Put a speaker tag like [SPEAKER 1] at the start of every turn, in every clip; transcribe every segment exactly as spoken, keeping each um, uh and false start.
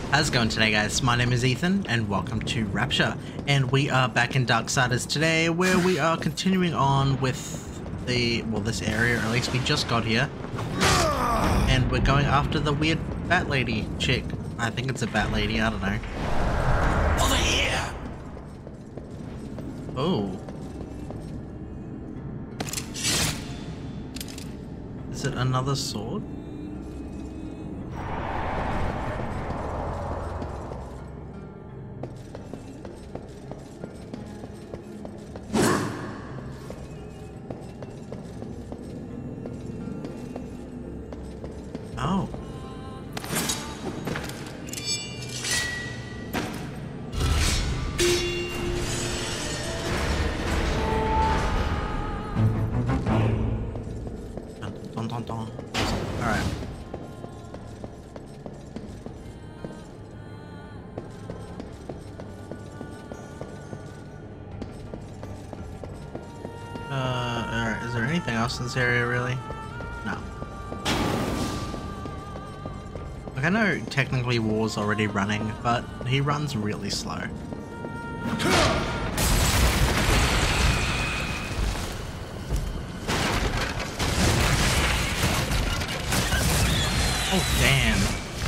[SPEAKER 1] How's it going today, guys? My name is Ethan and welcome to Rapture, and we are back in Darksiders today where we are continuing on with the, well, this area, or at least we just got here, and we're going after the weird bat lady chick. I think it's a bat lady, I don't know.
[SPEAKER 2] Over here!
[SPEAKER 1] Oh. Is it another sword? Oh. Dun, dun, dun. All right. Uh, all right. Is there anything else in this area, really? No. Like, I know technically War's already running, but he runs really slow. Oh, damn.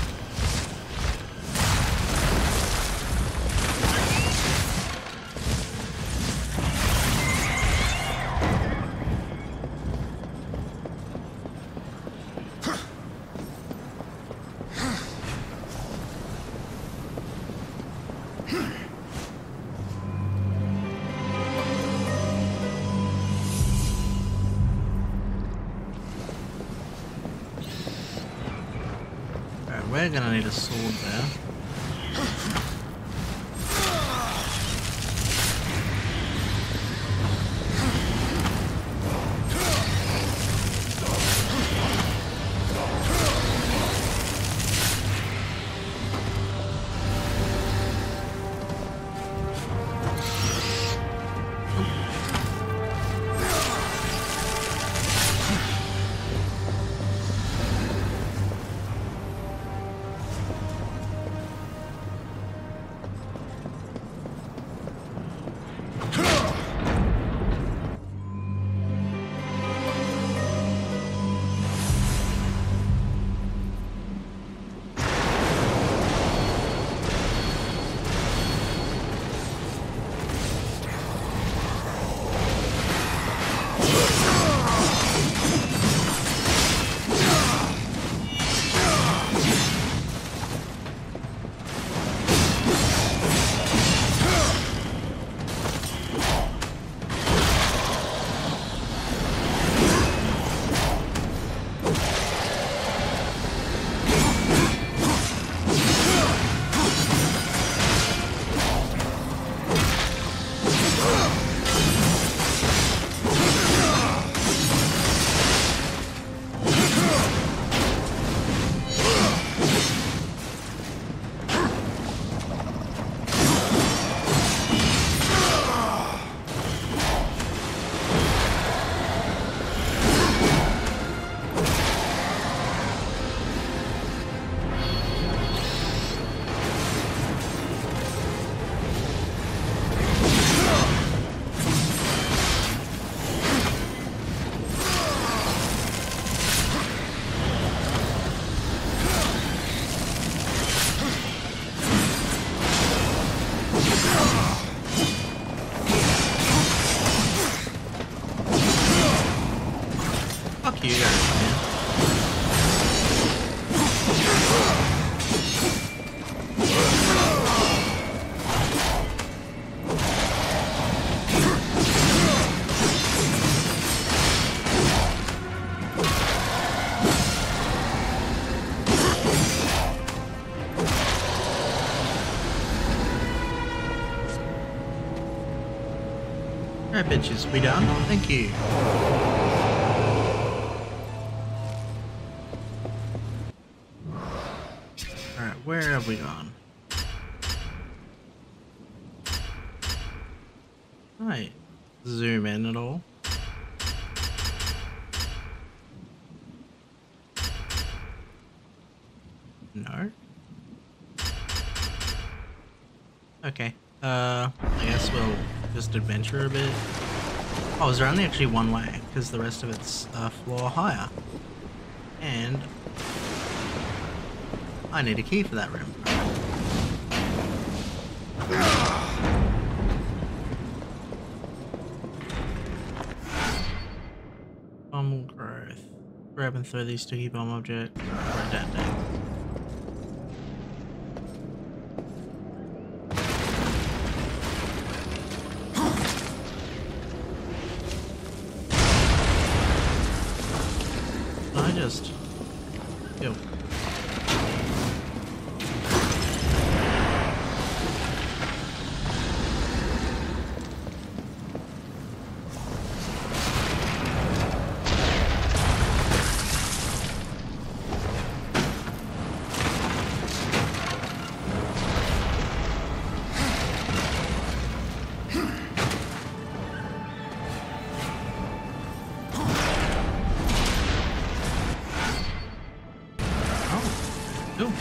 [SPEAKER 1] We're gonna need a sword there. Fuck you guys, man. Alright, bitches, we done? Thank you. Alright, where have we gone? Right. Zoom in at all. No. Okay. Uh, I guess we'll just adventure a bit. Oh, is there only actually one way? Because the rest of it's a floor higher. And I need a key for that room. Bomb growth. Grab and throw these sticky bomb objects. Redundant. I just... Yo. Cool.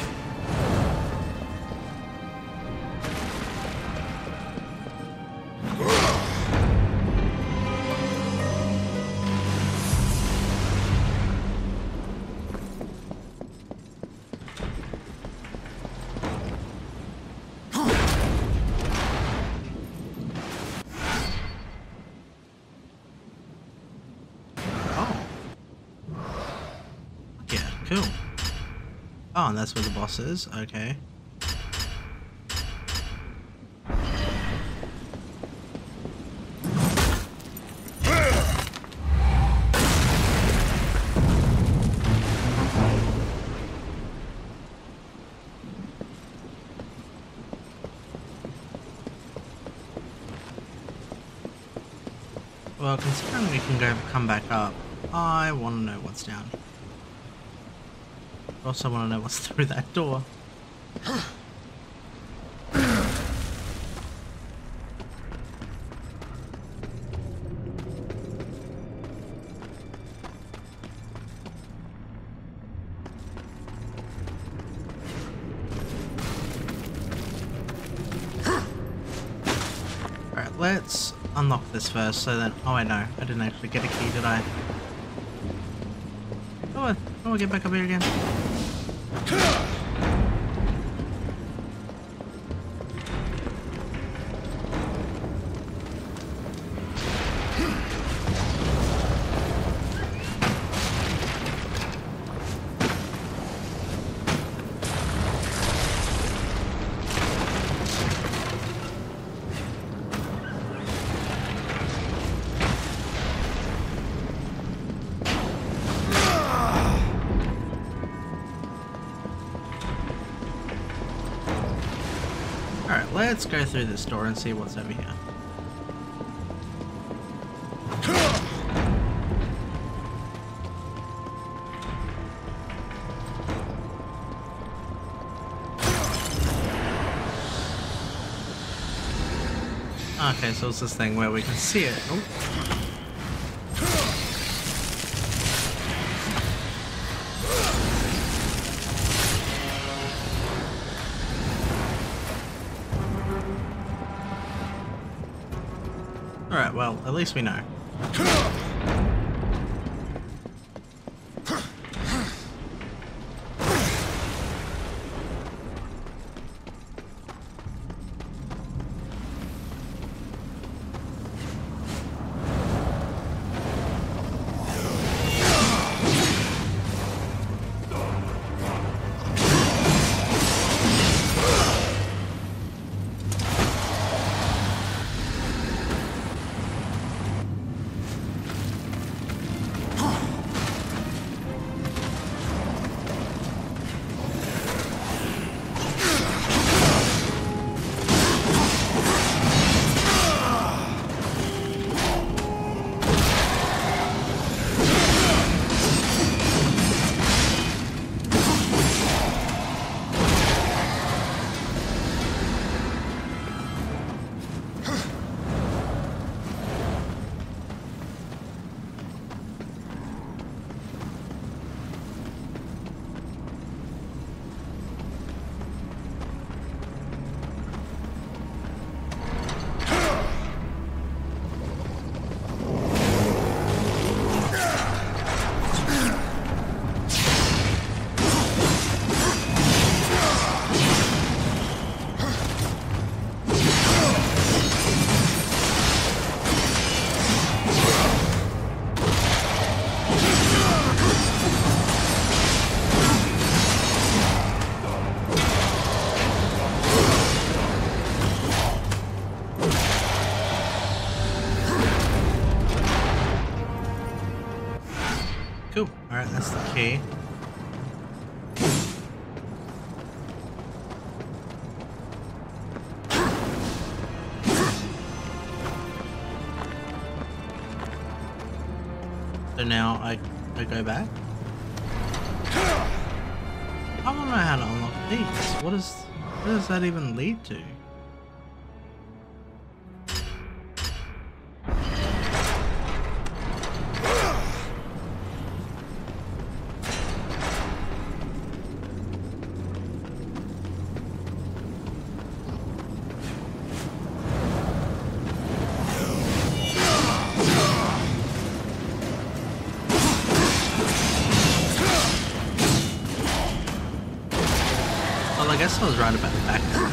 [SPEAKER 1] Cool. Oh, and that's where the boss is. Okay. Well, considering we can go come back up, I want to know what's down. I also want to know what's through that door. Alright, let's unlock this first so then... Oh, I know. I didn't actually get a key, did I? Oh, I, oh, I get back up here again. Alright, let's go through this door and see what's over here. Okay, so it's this thing where we can see it. Oh. Alright, well, at least we know. Alright, that's the key. So now I, I go back? I don't know how to unlock these. What is, what does that even lead to? Well, I guess I was right about the back there.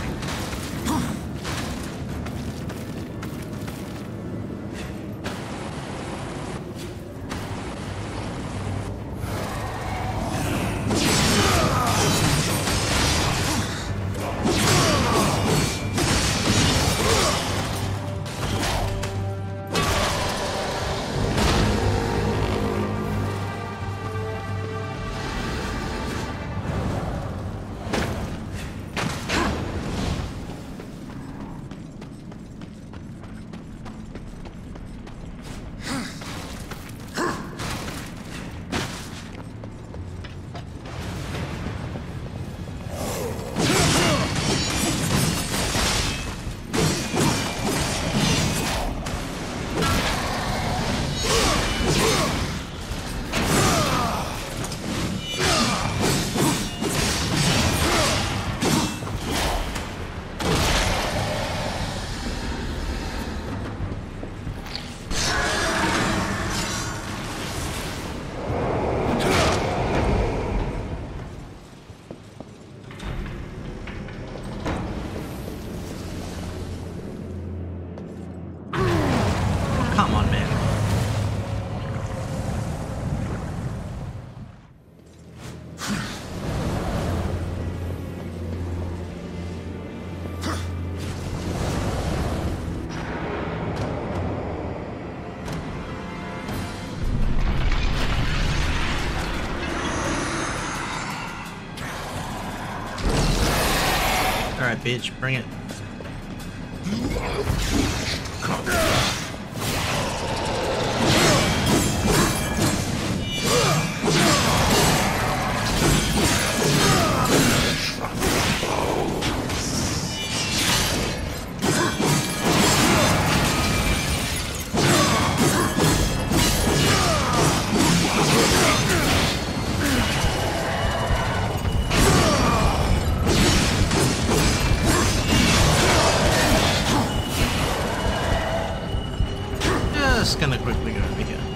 [SPEAKER 1] Come on, man. Alright, bitch, bring it. Just gonna quickly go over here.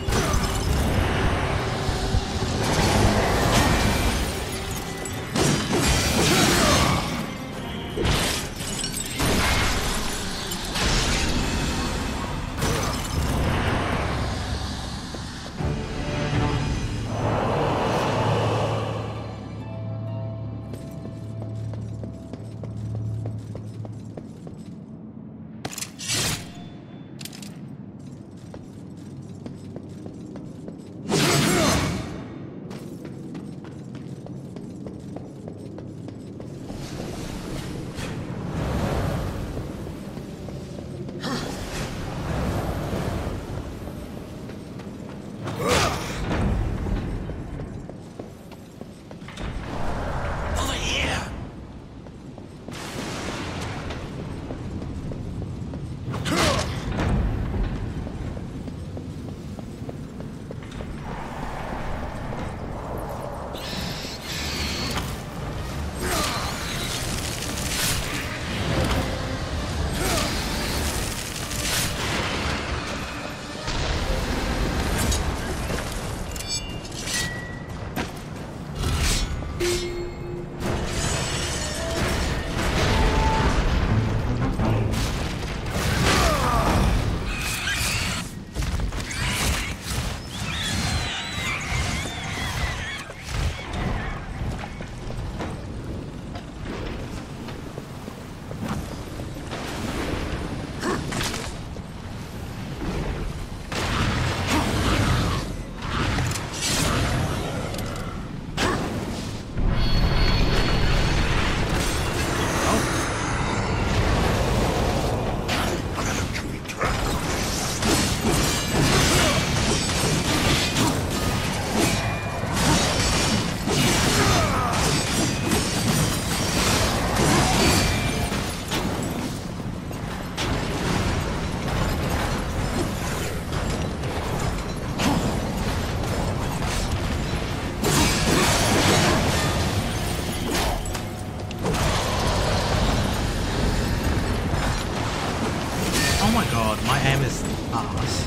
[SPEAKER 1] god, my aim is ass.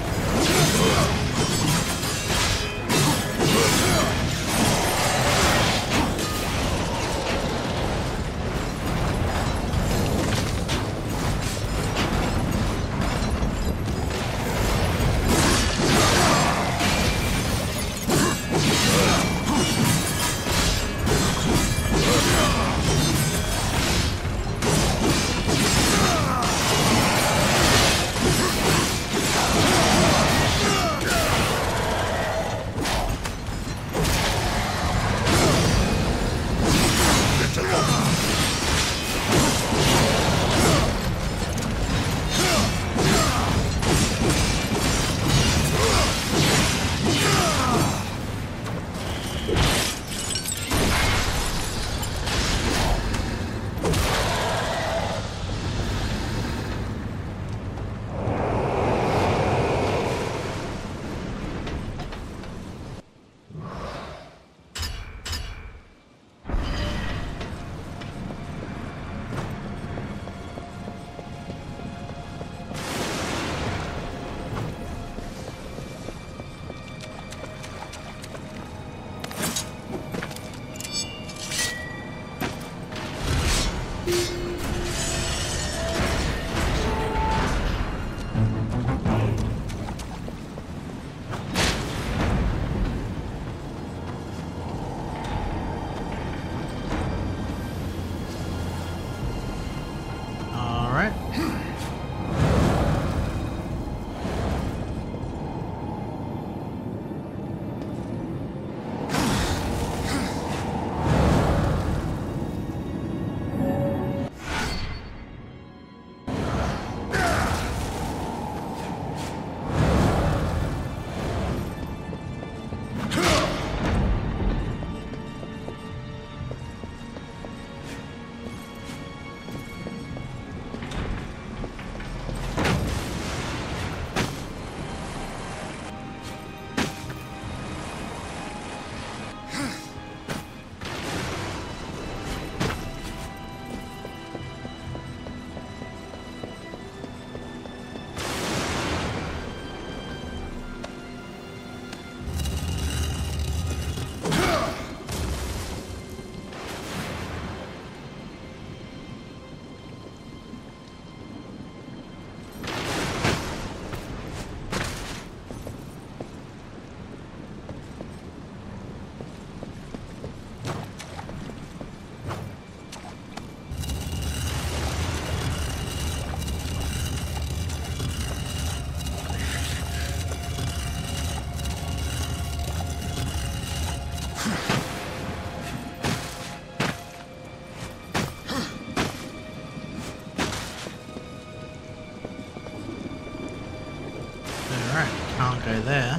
[SPEAKER 1] Can't go there.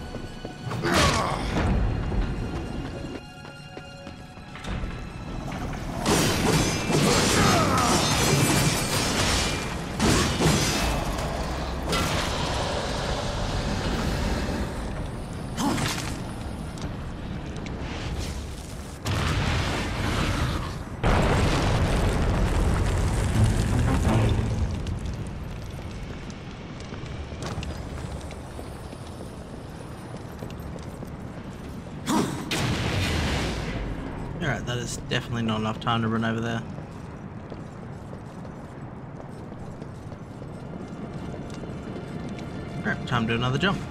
[SPEAKER 1] Alright, that is definitely not enough time to run over there. Alright, time to do another jump.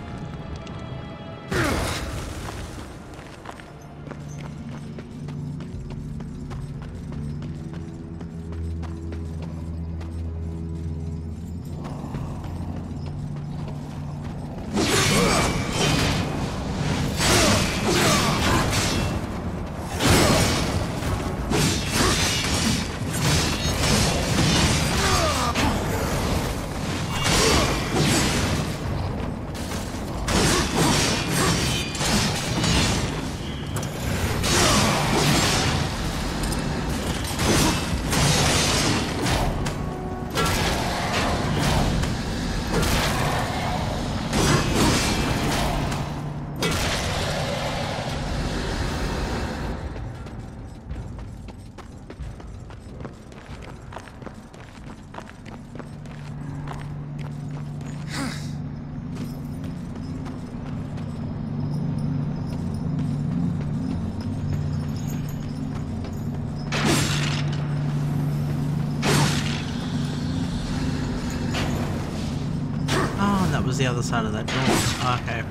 [SPEAKER 1] that was the other side of that door. Okay.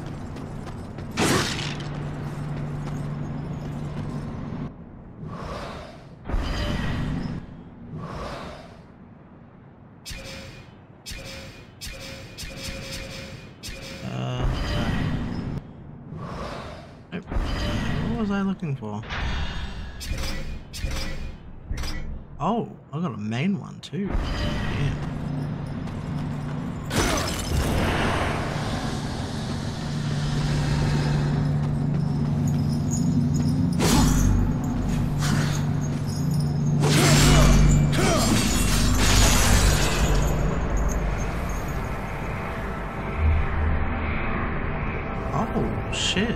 [SPEAKER 1] Uh, nope. What was I looking for? Oh, I got a main one too. Yeah. Oh, shit.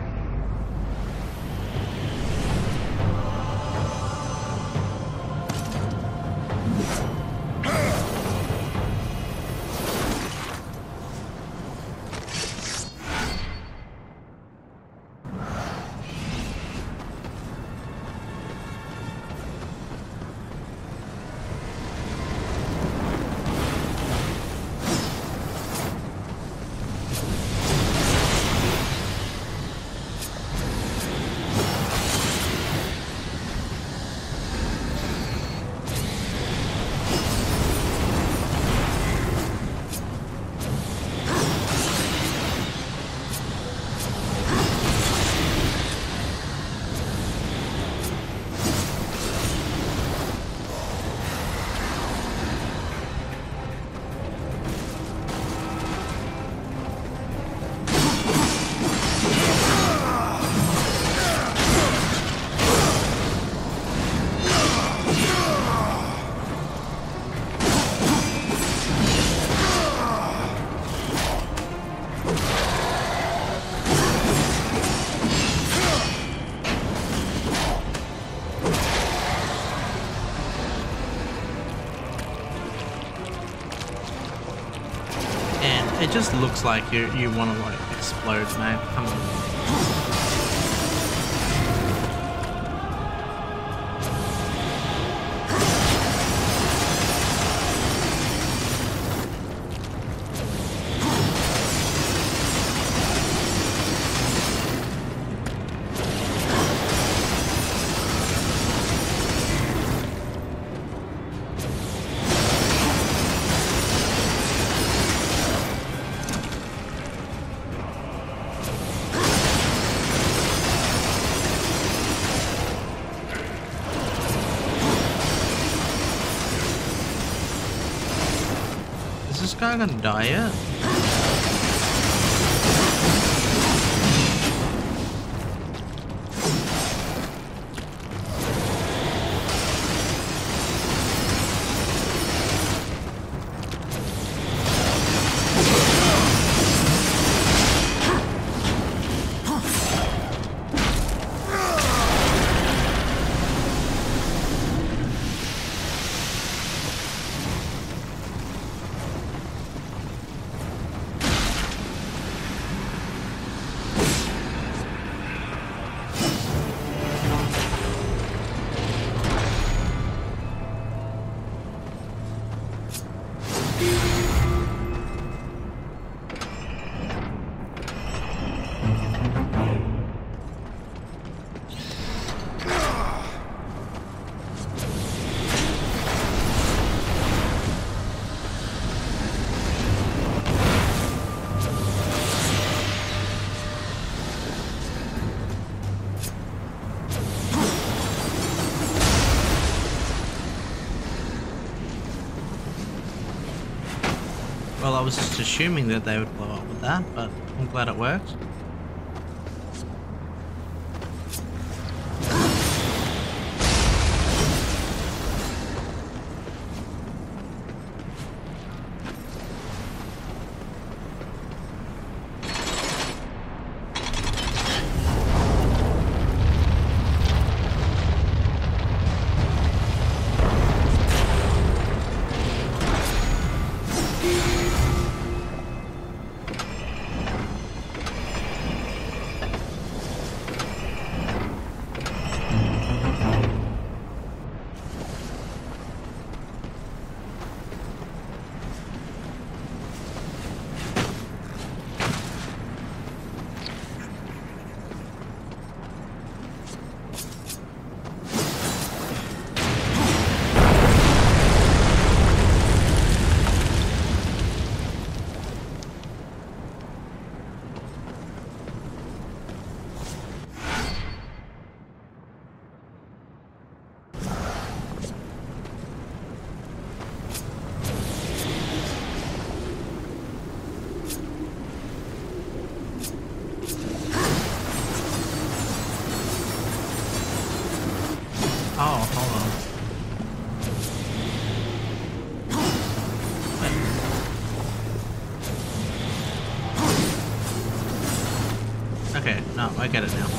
[SPEAKER 1] It just looks like you you want to like explode, mate. Come on. Is this guy gonna die yet? Well, I was just assuming that they would blow up with that, but I'm glad it worked. No, I get it now.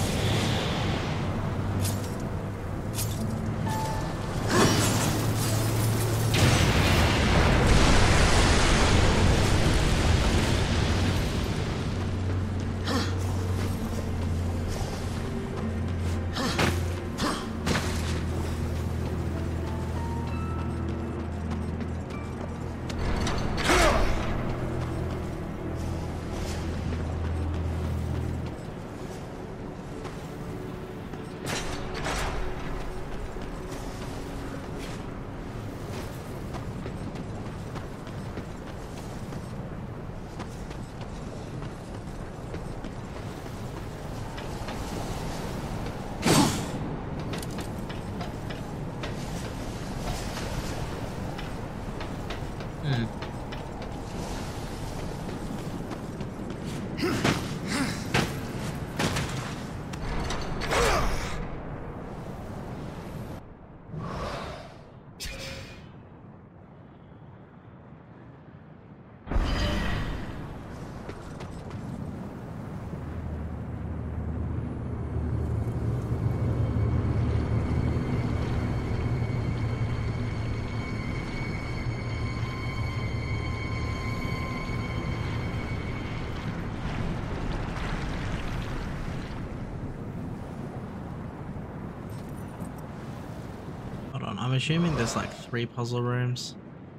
[SPEAKER 1] I'm assuming there's like three puzzle rooms.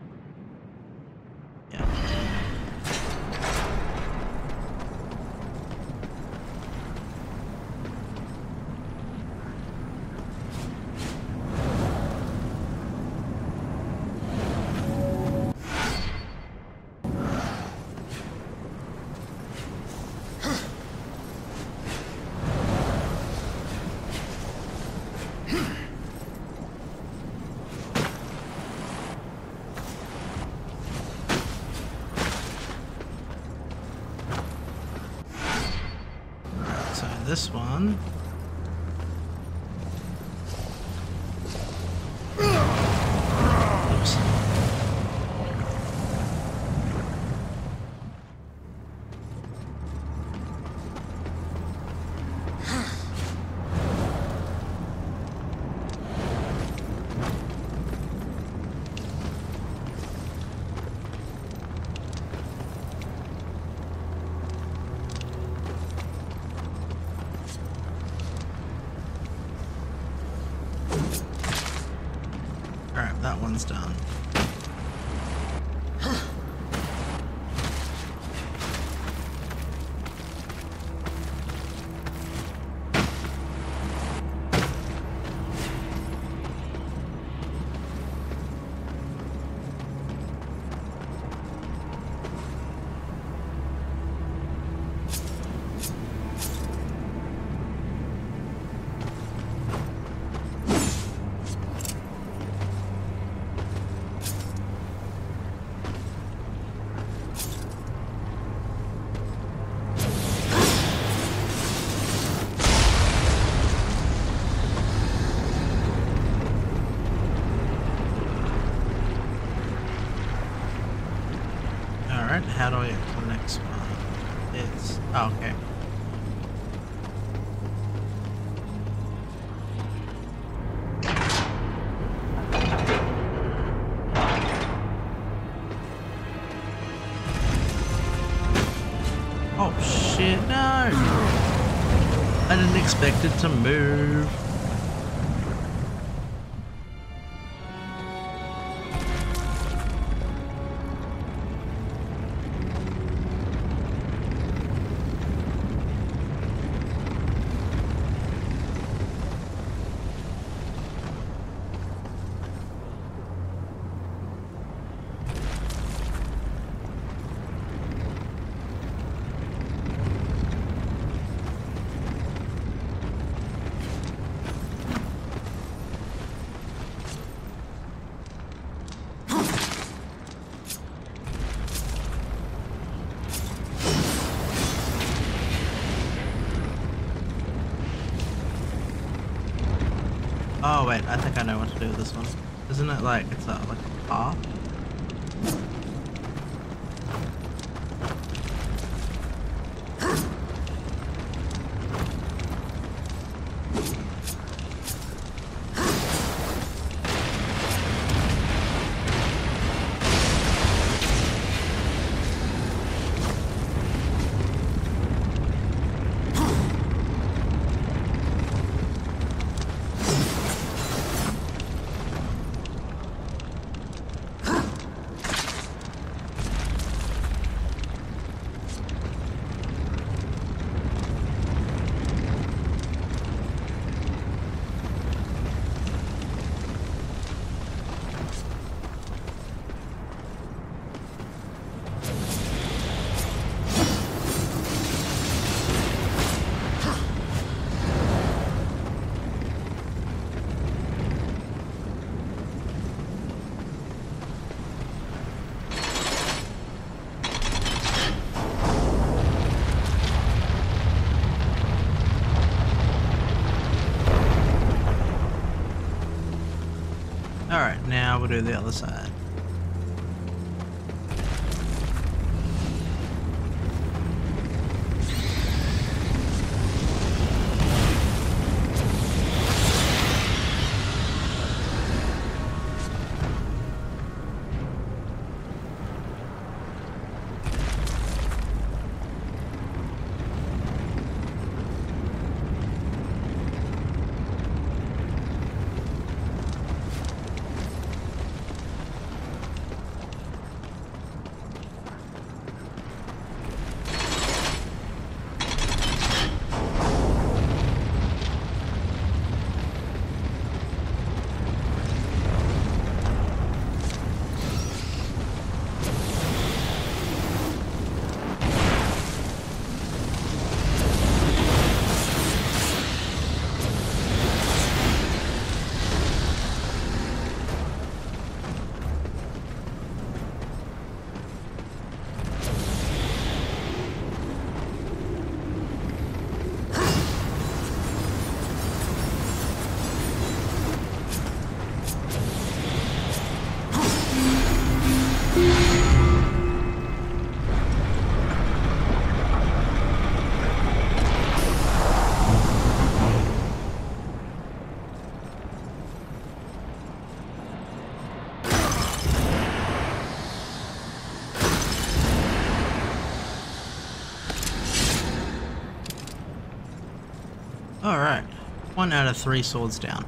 [SPEAKER 1] Yeah. This one. Oops. Alright, that one's done. How do I get to the next one? It's oh, okay. Oh shit, no! I didn't expect it to move. Oh wait, I think I know what to do with this one. Isn't it like, it's a, like a path? we'll do the other side. Alright, one out of three swords down.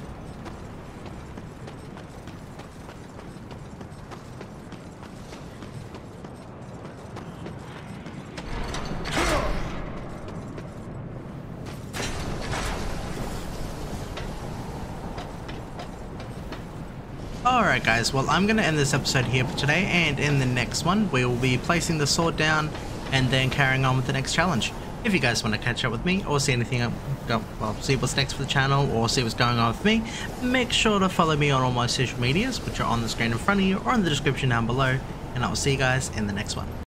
[SPEAKER 1] Alright guys, well I'm going to end this episode here for today, and in the next one we will be placing the sword down and then carrying on with the next challenge. If you guys want to catch up with me or see anything, well, see what's next for the channel or see what's going on with me, make sure to follow me on all my social medias, which are on the screen in front of you or in the description down below, and I will see you guys in the next one.